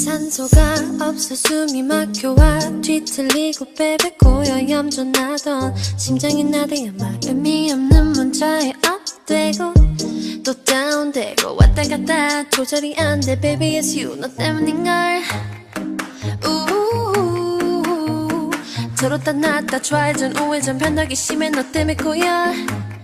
산소가 없어 숨이 막혀와 뒤틀리고 베베 고여 염전하던 심장이 나대야 막 의미 없는 문자에 업되고 또 다운되고 왔다 갔다 조절이 안 돼 baby it's you 너 때문인걸 들었다 놨다 좌회전 우회전 변덕이 심해 너 때문에 고여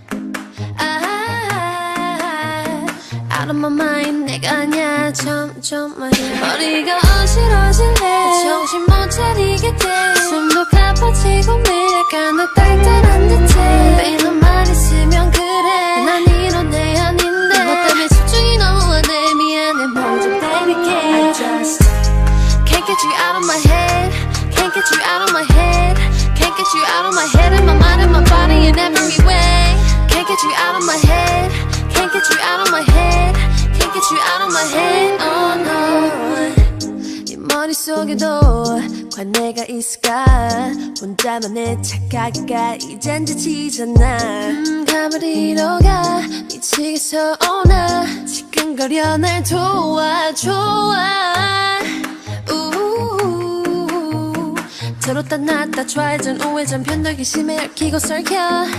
Out of my mind 내가 아냐 점점 말이야 머리가 어질어질해 정신 못 차리게 돼 숨도 가빠지고 매일가 너 딸딸한 듯해 매일 너만 있으면 그래 난 이런 애 아닌데 너 때문에 집중이 너무 안돼 미안해 뭘 좀 때릴게 I just can't get you out of my head Can't get you out of my head Can't get you out of my head In my mind and my body in every way Can't get you out of my head Can't get you out of my head Can't get you out of my head Oh no 네 머릿속에도 과연 내가 있을까 혼자만의 착각이가 이젠 지치잖아 가버리러 가 미치겠어 오나 지끈거려 날 도와줘 들었다 놨다 좌회전 우회전 변덕이 심해 얽히고 설켜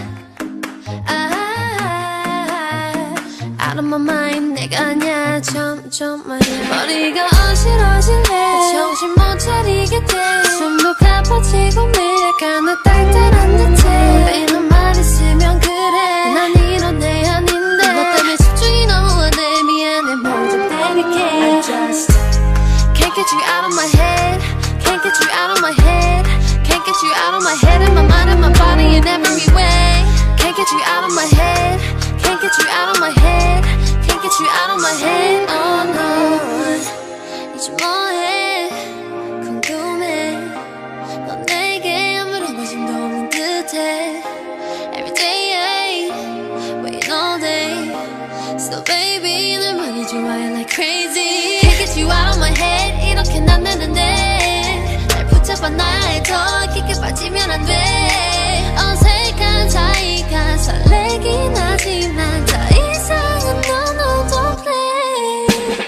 Out of my mind 내가 아냐 점점 말이야 머리가 어질어질해 정신 못 차리게 돼 숨도 가빠지고 매일가 너 딸딸한 듯해 매일 너만 있으면 그래 난 이런 애 아닌데 너 때문에 집중이 너무 안돼 미안해 뭘 좀 때릴게 I just can't get you out of my head Can't get you out of my head Can't get you out of my head In my mind and my body in every way Can't get you out of my head Can't get you out of my head Can't get you out of my head Oh no 이제 뭐해 궁금해 넌 내게 아무런 관심도 없는 듯해 Every day waiting all day So baby 널만이 좋아해 like crazy Can't get you out of my head 이렇게 난 되는데 날 붙잡아 나에 더 깊게 빠지면 안 돼 어색한 사이가 설레긴 하지만 더 이상은 넌 don't play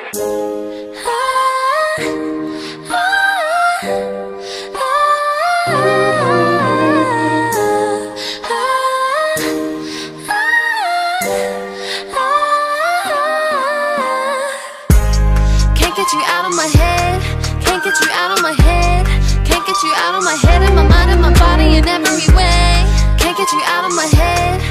Can't get you out of my head Can't get you out of my head Can't get you out of my head In my mind and my body in every way Can't get you out of my head